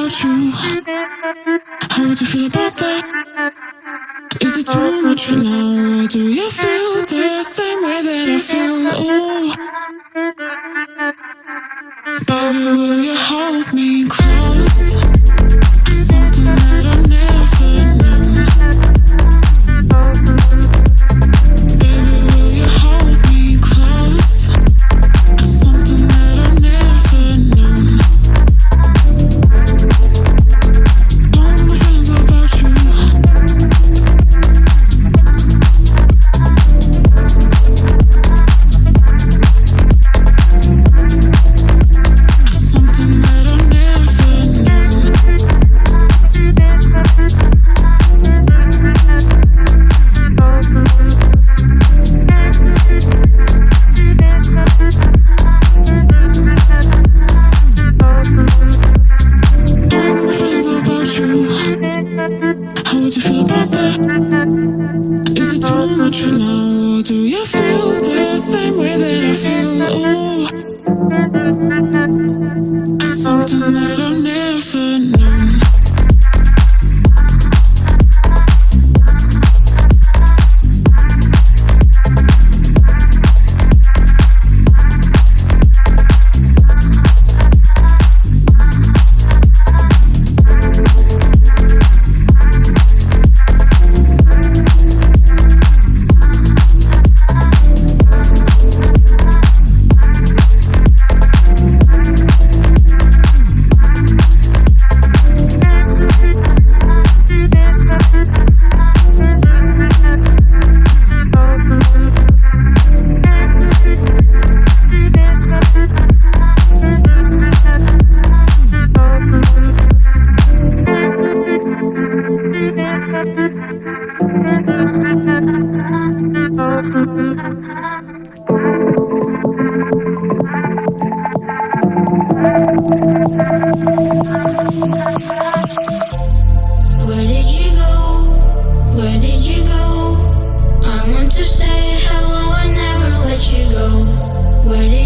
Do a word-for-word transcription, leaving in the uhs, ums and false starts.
about you. How would you feel about that? Is it too much for now? Or do you feel the same way that I feel? Oh, baby, will you hold me close? Something that I've never known. Baby, will you hold me close? Something that I've never known. Don't know my feelings about you. Something that I've never known. Don't know my feelings about you. How would you feel about that? Is it too much for now? Or do you feel the same way that I feel? Oh, something that I've never known. Where did you go? Where did you go? I want to say hello and never let you go. Where did